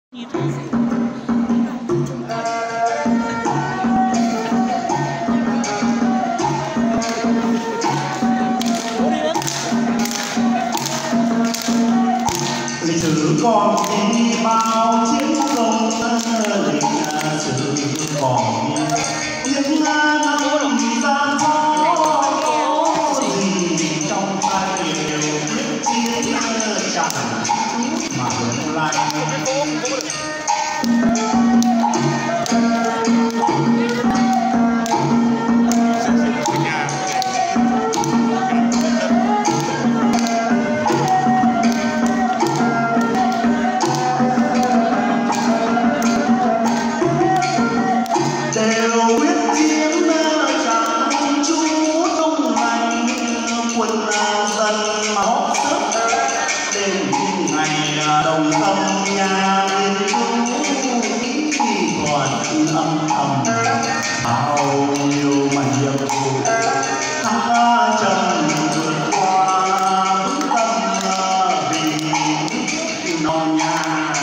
lịch sử còn đi bao chiến công lịch sử còn đi những năm gian khó có gì trong tay đều quyết chiến chẳng mà hướng lại đồng tâm nhà liên chú còn âm thầm bao nhiêu mảnh nhiệm vụ thăng trầm vượt qua vững tâm vì non nhà.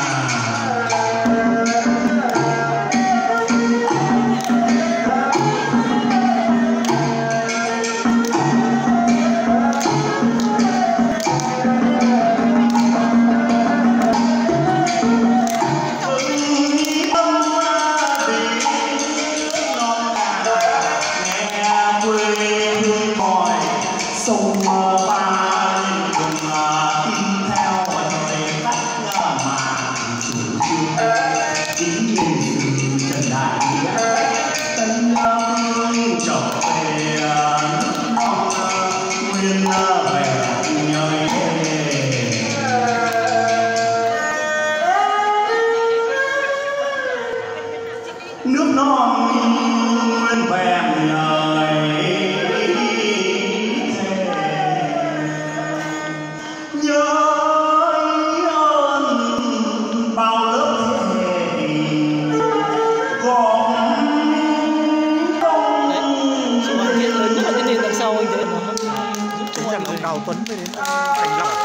Sông Ba cùng tin theo về cách mà chủ trương chính nhìn Trần Đại Nghĩa Tân Phương trở về nước non nguyên về nhơi nước non nguyên về nhơi Đào Tuấn mới đến Thành Long.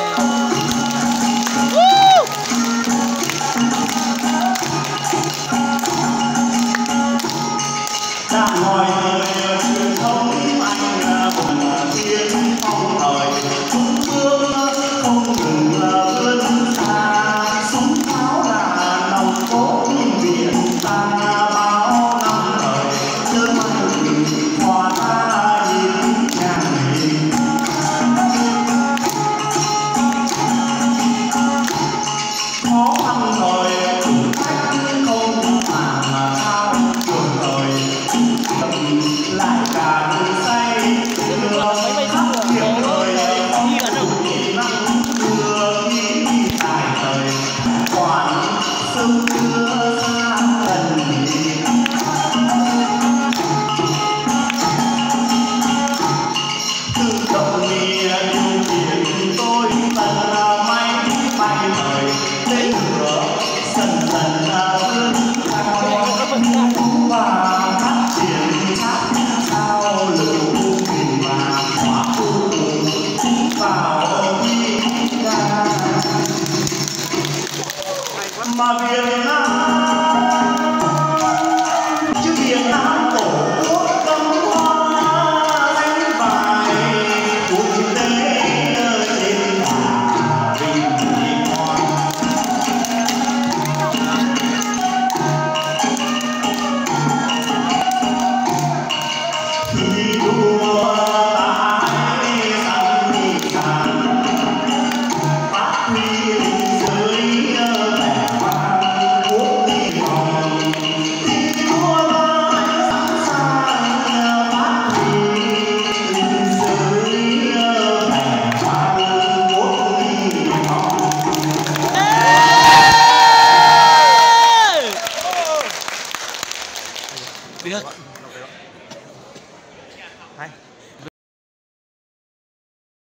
Đang ngồi thời truyền thống anh vùng tiên phong thời trung ương không ngừng vươn xa súng pháo là nòng cốt biển ta bao năm thời chớm mạnh hòa ta nhìn nhà mình. Khó khăn thời thử thách không mà thao cuộc đời lại cả người say đưa khắp miền đời đủ năng đưa ý tài thời quản sông đưa xa gần tự động nghĩa điều khiển tôi tận máy bay thời lấy lửa dần dần vươn cao và phát triển sát sao lưu thuyền mà hóa khu vào đi ra mà Việt Nam chứ Việt Nam